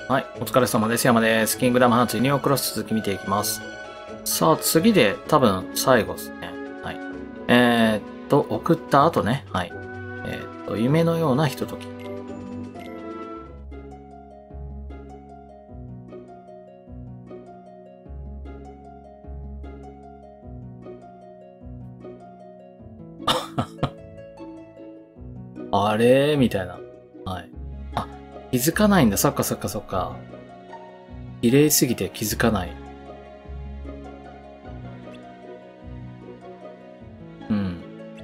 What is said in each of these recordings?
はい、お疲れ様です。山です。キングダムハーツユニオンクロス続き見ていきます。さあ、次で多分最後ですね。はい。送った後ね。はい。夢のようなひととき。あれみたいな。はい。あ、気づかないんだ。そっかそっかそっか。綺麗すぎて気づかない。うん。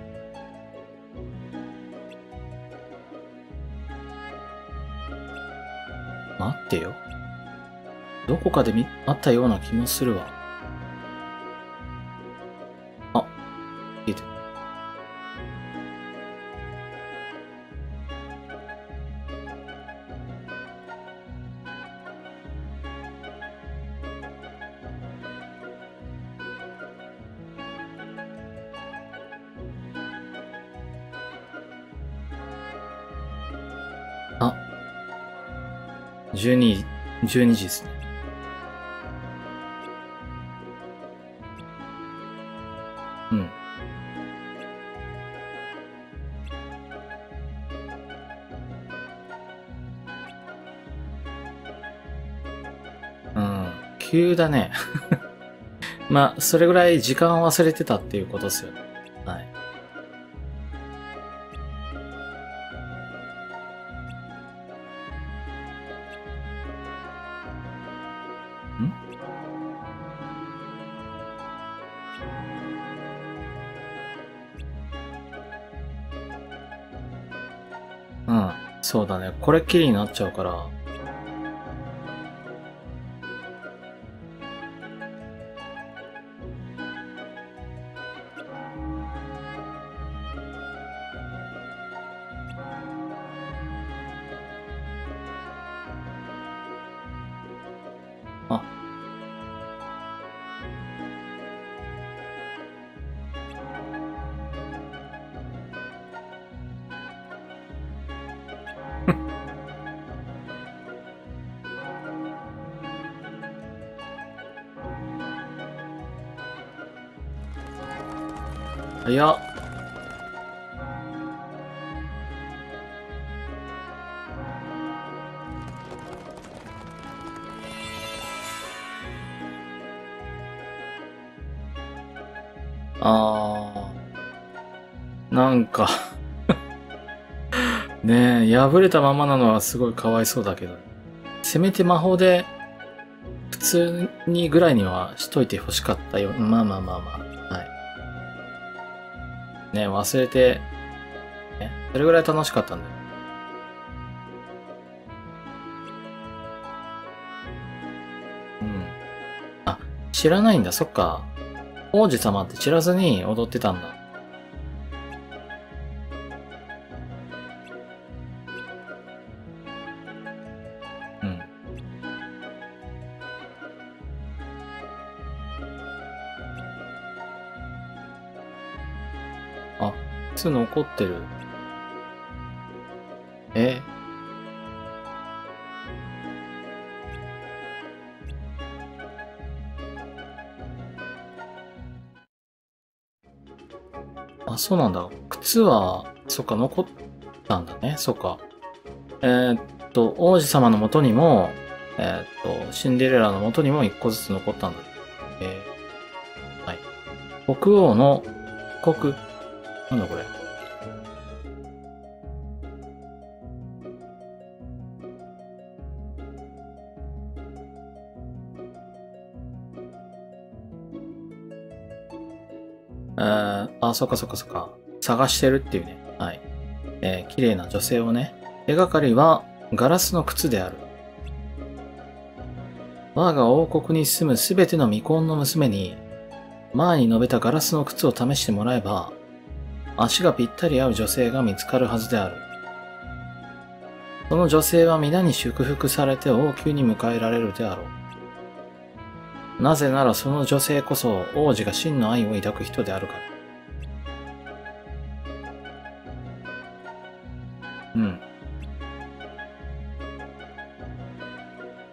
待ってよ。どこかであったような気もするわ。あ、聞いてる。あ、12時ですね。うん。うん。急だね。まあ、それぐらい時間を忘れてたっていうことですよね。はい。んうん。そうだね。これっきりになっちゃうから。あ、早っ。なんかねえ、破れたままなのはすごいかわいそうだけど。せめて魔法で普通にぐらいにはしといて欲しかったよ。まあまあまあまあ。はい。ねえ、忘れて、ね、それぐらい楽しかったんだよ。うん。あ、知らないんだ。そっか。王子様って知らずに踊ってたんだ。うん。あ、普通残ってる。え、あ、そうなんだ。靴は、そっか、残ったんだね。そっか。王子様の元にも、シンデレラの元にも一個ずつ残ったんだ。はい。国王の国、なんだこれ。そっかそっかそっか。探してるっていうね。はい。綺麗な女性をね。手がかりは、ガラスの靴である。我が王国に住むすべての未婚の娘に、前に述べたガラスの靴を試してもらえば、足がぴったり合う女性が見つかるはずである。その女性は皆に祝福されて王宮に迎えられるであろう。なぜならその女性こそ王子が真の愛を抱く人であるから。うん。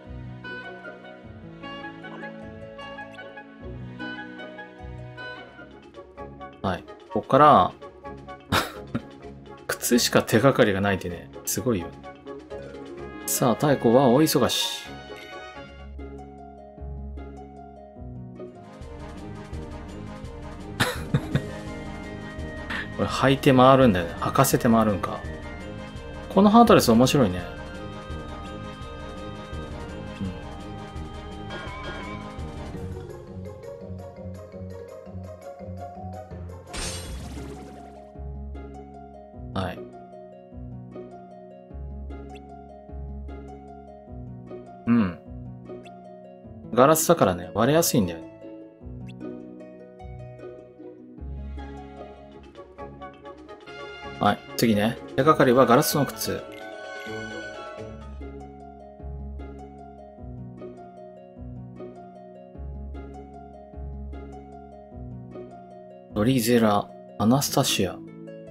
から、靴しか手がかりがないってね、すごいよ。さあ、太鼓は大忙し。これ履いて回るんだよね。履かせて回るんか。このハートレス面白いね。うん。はい。うん。ガラスだからね、割れやすいんだよね。はい。次ね。手がかりはガラスの靴。ドリゼラ、アナスタシア。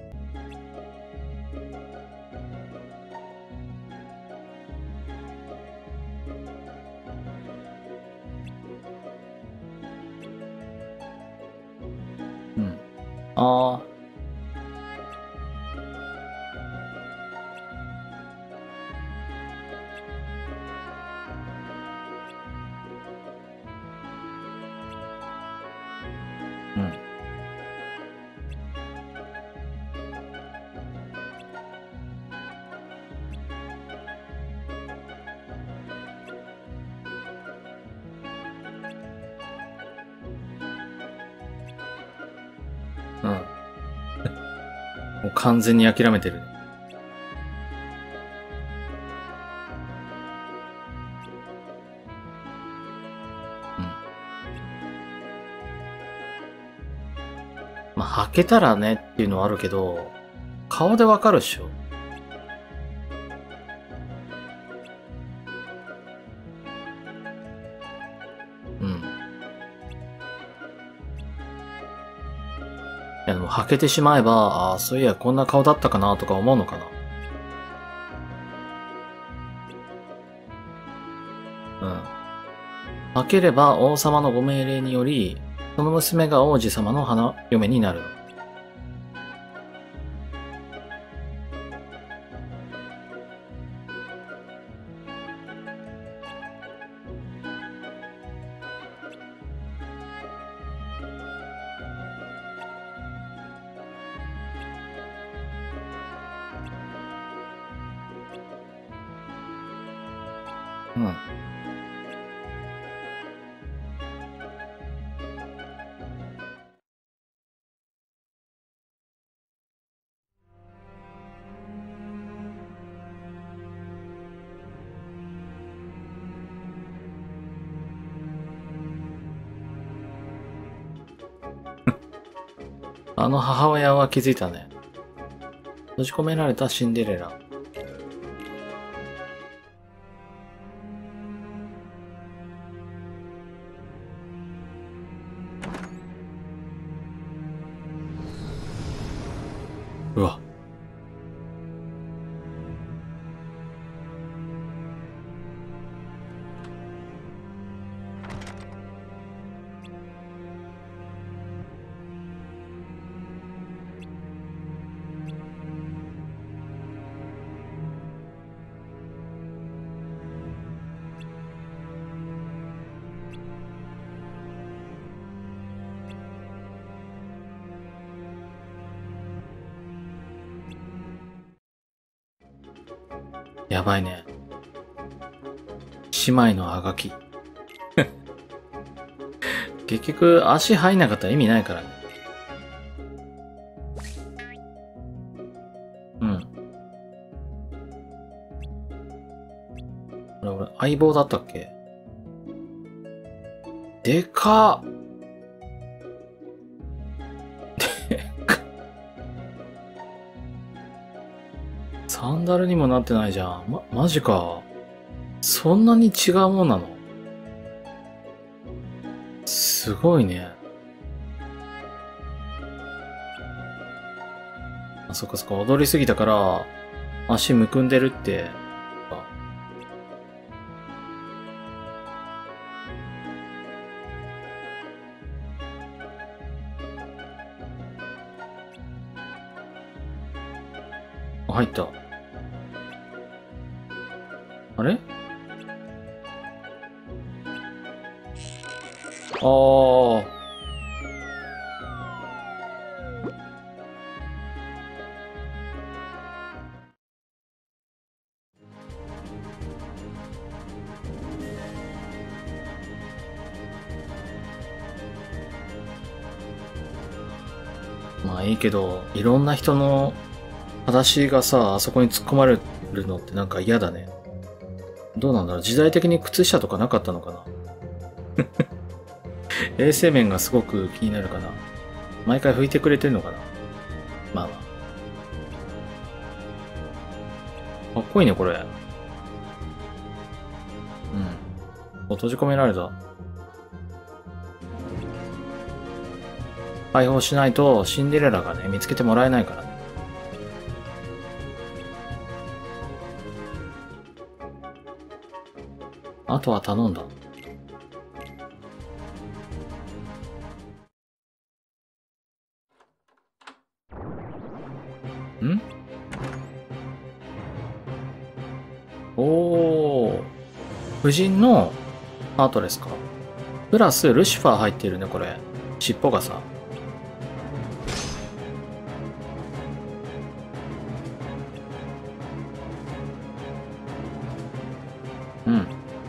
うん。ああ。うん。うん。もう完全に諦めてる。うん。まあ、履けたらねっていうのはあるけど、顔でわかるっしょ。うん。いやでも履けてしまえば、ああ、そういやこんな顔だったかなとか思うのかな。うん。履ければ王様のご命令により、その娘が王子様の花嫁になるの。うん。あの母親は気づいたね。閉じ込められたシンデレラ。うわ。やばいね。姉妹のあがき。結局、足入んなかったら意味ないからね。うん。俺、相棒だったっけ？でかっ。サンダルにもなってないじゃん。マジか。そんなに違うもんなの？すごいね。あ、そっかそっか、踊りすぎたから、足むくんでるって。 あ、入った。あれ？ああ。まあいいけど、いろんな人の裸足がさ、あそこに突っ込まれるのってなんか嫌だね。どうなんだろう、時代的に靴下とかなかったのかな。衛生面がすごく気になるかな。毎回拭いてくれてるのかな。まあまあ。かっこいいね、これ。うん。閉じ込められた。解放しないとシンデレラがね、見つけてもらえないからね。あとは頼んだ。ん？おー。夫人のハートレスか。プラスルシファー入ってるね、これ。尻尾がさ。うん。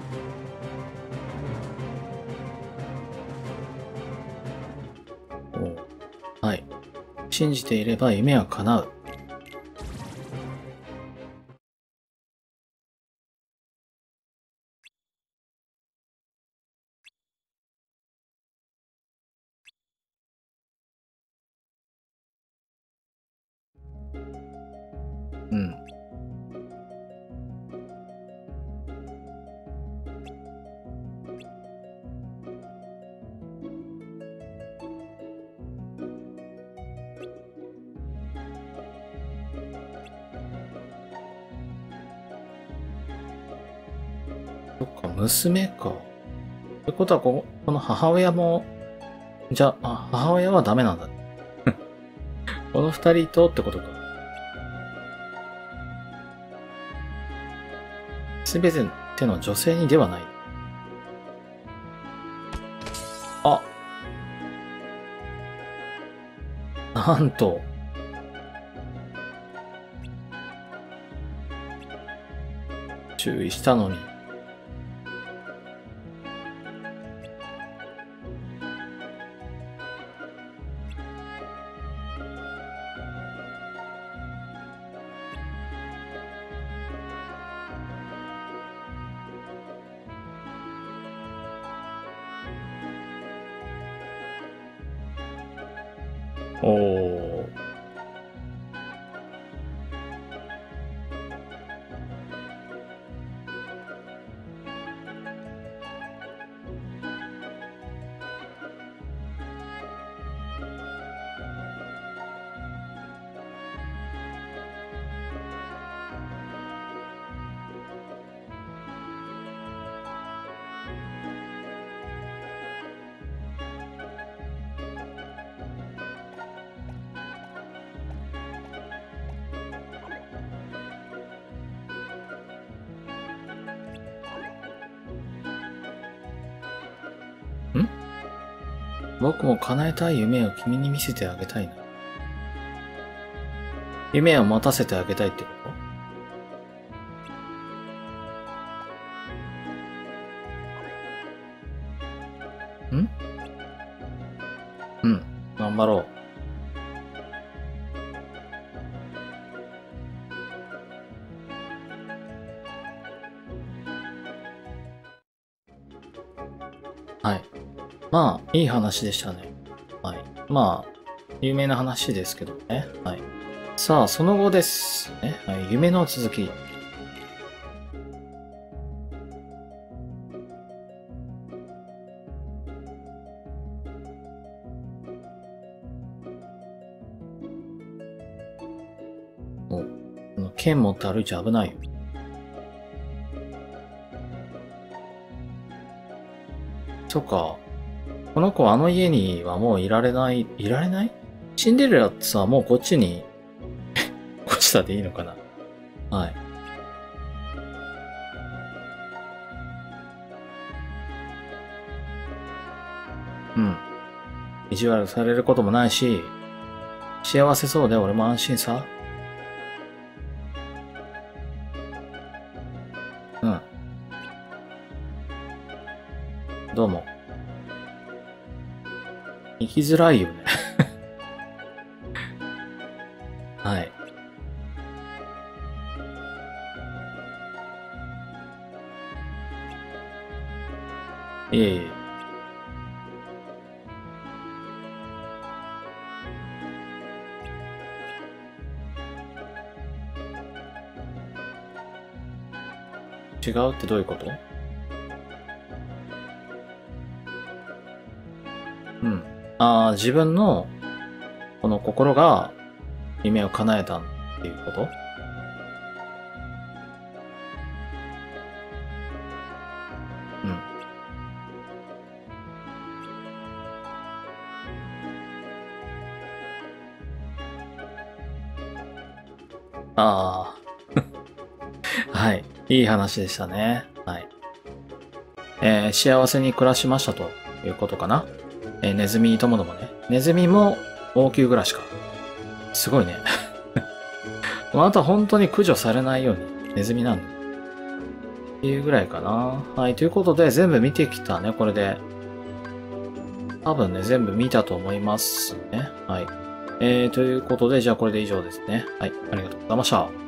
お、はい。信じていれば夢は叶う。うん。そっか、娘か。ってことはこの母親も、じゃあ、母親はダメなんだね。この二人とってことか。すべての女性にではない。あ、なんと。注意したのに。おー。ん？僕も叶えたい夢を君に見せてあげたいな。夢を持たせてあげたいってこと？ん？うん。頑張ろう。はい。まあ、いい話でしたね。はい。まあ、有名な話ですけどね。はい。さあ、その後ですね。はい、夢の続き。お、この剣持って歩いちゃ危ないよ。そっか。この子あの家にはもういられない、いられない？シンデレラってさ、もうこっちさでいいのかな。はい。うん。意地悪されることもないし、幸せそうで俺も安心さ。うん。どうも。生きづらいよね。はい。いえいえ。違うってどういうこと？うん。ああ、自分の、この心が夢を叶えたっていうこと？うん。ああ、はい。いい話でしたね。はい。幸せに暮らしましたということかな。ネズミともどもね。ネズミも王宮暮らしか。すごいね。あなた本当に駆除されないようにネズミなんだ。っていうぐらいかな。はい。ということで全部見てきたね、これで。多分ね、全部見たと思いますね。はい。ということで、じゃあこれで以上ですね。はい。ありがとうございました。